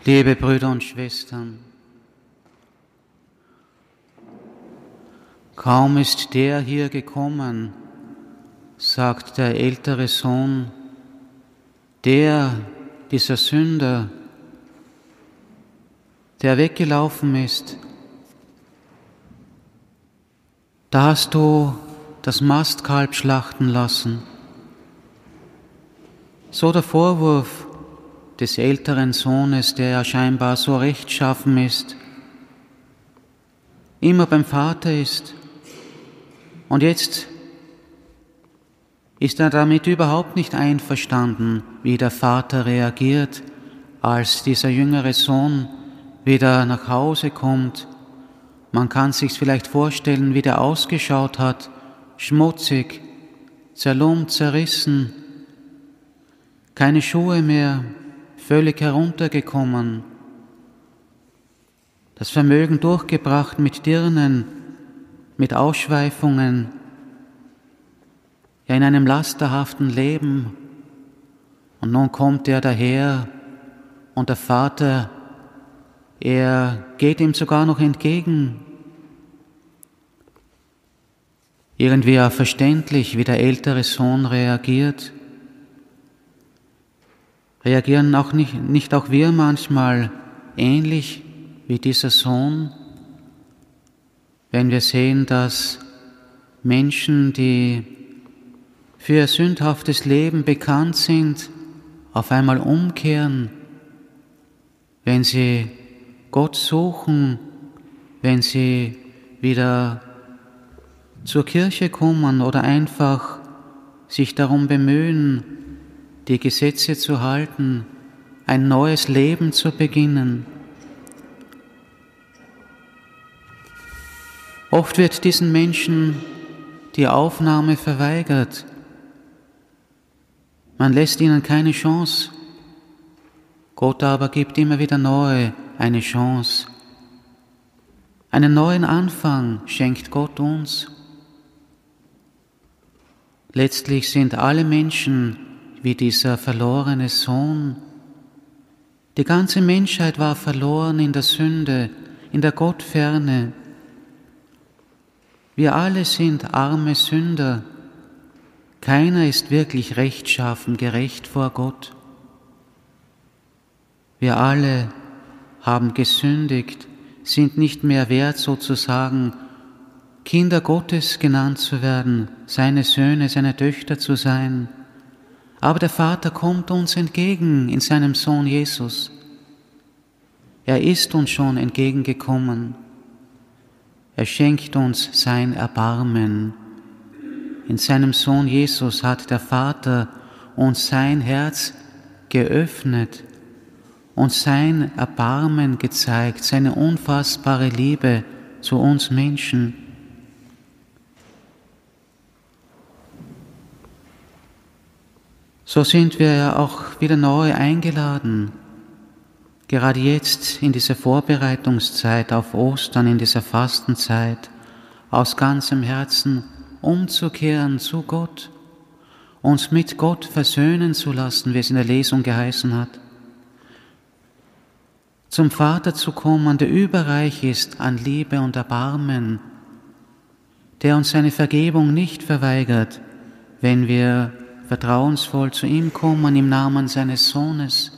Liebe Brüder und Schwestern, kaum ist der hier gekommen, sagt der ältere Sohn, dieser Sünder, der weggelaufen ist. Da hast du das Mastkalb schlachten lassen. So der Vorwurf des älteren Sohnes, der ja scheinbar so rechtschaffen ist, immer beim Vater ist. Und jetzt ist er damit überhaupt nicht einverstanden, wie der Vater reagiert, als dieser jüngere Sohn wieder nach Hause kommt. Man kann sich's vielleicht vorstellen, wie der ausgeschaut hat, schmutzig, zerlumpt, zerrissen, keine Schuhe mehr, völlig heruntergekommen, das Vermögen durchgebracht mit Dirnen, mit Ausschweifungen, ja in einem lasterhaften Leben. Und nun kommt er daher und der Vater, er geht ihm sogar noch entgegen. Irgendwie auch verständlich, wie der ältere Sohn reagiert. Reagieren auch nicht auch wir manchmal ähnlich wie dieser Sohn, wenn wir sehen, dass Menschen, die für ihr sündhaftes Leben bekannt sind, auf einmal umkehren, wenn sie Gott suchen, wenn sie wieder zur Kirche kommen oder einfach sich darum bemühen, die Gesetze zu halten, ein neues Leben zu beginnen. Oft wird diesen Menschen die Aufnahme verweigert. Man lässt ihnen keine Chance. Gott aber gibt immer wieder neu eine Chance. Einen neuen Anfang schenkt Gott uns. Letztlich sind alle Menschen wie dieser verlorene Sohn. Die ganze Menschheit war verloren in der Sünde, in der Gottferne. Wir alle sind arme Sünder. Keiner ist wirklich rechtschaffen, gerecht vor Gott. Wir alle haben gesündigt, sind nicht mehr wert, sozusagen Kinder Gottes genannt zu werden, seine Söhne, seine Töchter zu sein. Aber der Vater kommt uns entgegen in seinem Sohn Jesus. Er ist uns schon entgegengekommen. Er schenkt uns sein Erbarmen. In seinem Sohn Jesus hat der Vater uns sein Herz geöffnet und sein Erbarmen gezeigt, seine unfassbare Liebe zu uns Menschen. So sind wir ja auch wieder neu eingeladen, gerade jetzt in dieser Vorbereitungszeit auf Ostern, in dieser Fastenzeit, aus ganzem Herzen umzukehren zu Gott, uns mit Gott versöhnen zu lassen, wie es in der Lesung geheißen hat, zum Vater zu kommen, der überreich ist an Liebe und Erbarmen, der uns seine Vergebung nicht verweigert, wenn wir vertrauensvoll zu ihm kommen im Namen seines Sohnes.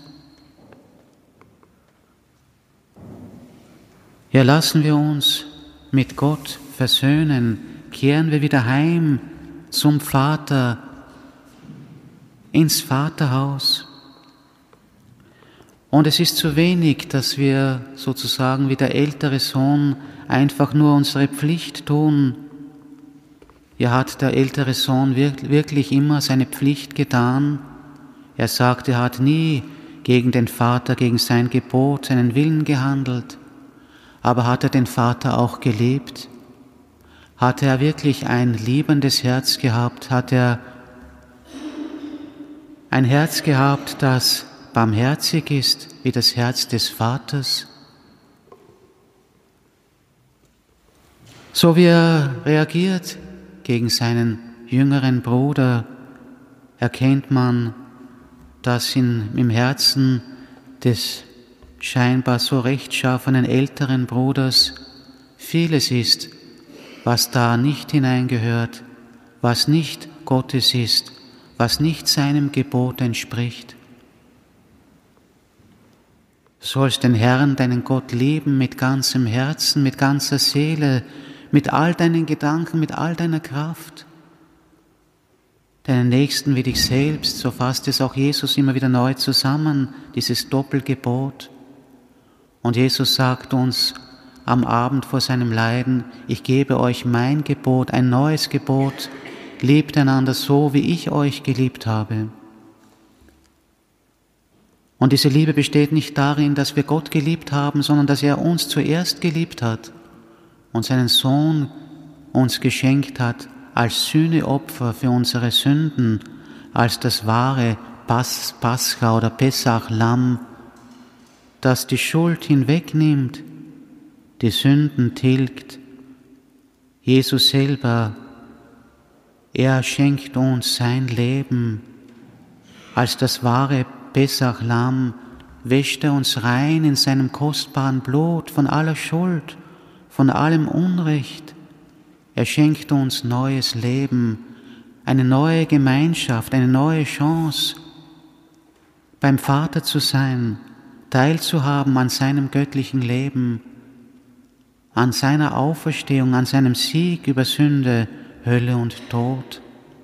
Ja, lassen wir uns mit Gott versöhnen, kehren wir wieder heim zum Vater, ins Vaterhaus. Und es ist zu wenig, dass wir sozusagen wie der ältere Sohn einfach nur unsere Pflicht tun. Ja, hat der ältere Sohn wirklich immer seine Pflicht getan? Er sagt, er hat nie gegen den Vater, gegen sein Gebot, seinen Willen gehandelt. Aber hat er den Vater auch geliebt? Hat er wirklich ein liebendes Herz gehabt? Hat er ein Herz gehabt, das barmherzig ist wie das Herz des Vaters? So wie er reagiert gegen seinen jüngeren Bruder, erkennt man, dass im Herzen des scheinbar so rechtschaffenen älteren Bruders vieles ist, was da nicht hineingehört, was nicht Gottes ist, was nicht seinem Gebot entspricht. Du sollst den Herrn, deinen Gott, lieben mit ganzem Herzen, mit ganzer Seele, mit all deinen Gedanken, mit all deiner Kraft. Deinen Nächsten wie dich selbst, so fasst es auch Jesus immer wieder neu zusammen, dieses Doppelgebot. Und Jesus sagt uns am Abend vor seinem Leiden: Ich gebe euch mein Gebot, ein neues Gebot, liebt einander so, wie ich euch geliebt habe. Und diese Liebe besteht nicht darin, dass wir Gott geliebt haben, sondern dass er uns zuerst geliebt hat und seinen Sohn uns geschenkt hat als Sühneopfer für unsere Sünden, als das wahre Pascha oder Pessach-Lamm, das die Schuld hinwegnimmt, die Sünden tilgt. Jesus selber, er schenkt uns sein Leben als das wahre Pessach-Lamm, wäscht er uns rein in seinem kostbaren Blut von aller Schuld, von allem Unrecht. Er schenkt uns neues Leben, eine neue Gemeinschaft, eine neue Chance, beim Vater zu sein, teilzuhaben an seinem göttlichen Leben, an seiner Auferstehung, an seinem Sieg über Sünde, Hölle und Tod.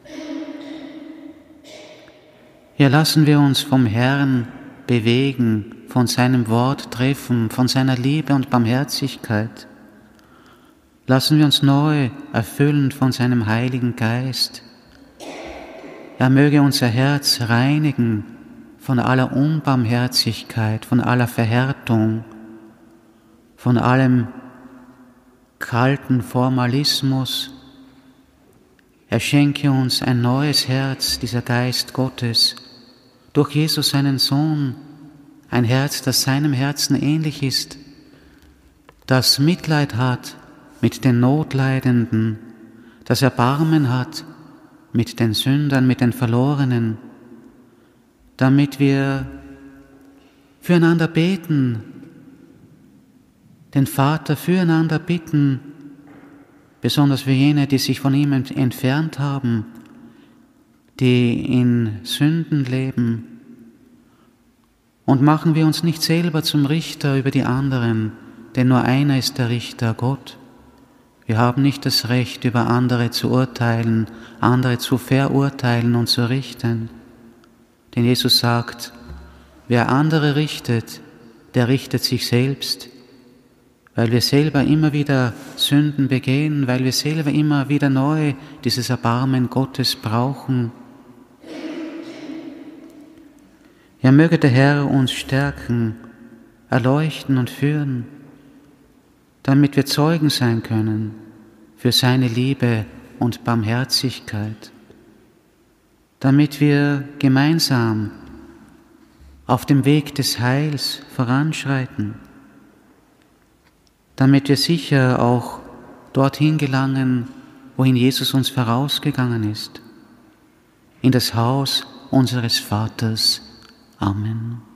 Hier lassen wir uns vom Herrn bewegen, von seinem Wort treffen, von seiner Liebe und Barmherzigkeit. Lassen wir uns neu erfüllen von seinem Heiligen Geist. Er möge unser Herz reinigen von aller Unbarmherzigkeit, von aller Verhärtung, von allem kalten Formalismus. Er schenke uns ein neues Herz, dieser Geist Gottes, durch Jesus seinen Sohn, ein Herz, das seinem Herzen ähnlich ist, das Mitleid hat mit den Notleidenden, das Erbarmen hat mit den Sündern, mit den Verlorenen, damit wir füreinander beten, den Vater füreinander bitten, besonders für jene, die sich von ihm entfernt haben, die in Sünden leben. Und machen wir uns nicht selber zum Richter über die anderen, denn nur einer ist der Richter, Gott. Wir haben nicht das Recht, über andere zu urteilen, andere zu verurteilen und zu richten. Denn Jesus sagt, wer andere richtet, der richtet sich selbst, weil wir selber immer wieder Sünden begehen, weil wir selber immer wieder neu dieses Erbarmen Gottes brauchen. Ja, möge der Herr uns stärken, erleuchten und führen, damit wir Zeugen sein können für seine Liebe und Barmherzigkeit, damit wir gemeinsam auf dem Weg des Heils voranschreiten, damit wir sicher auch dorthin gelangen, wohin Jesus uns vorausgegangen ist, in das Haus unseres Vaters. Amen.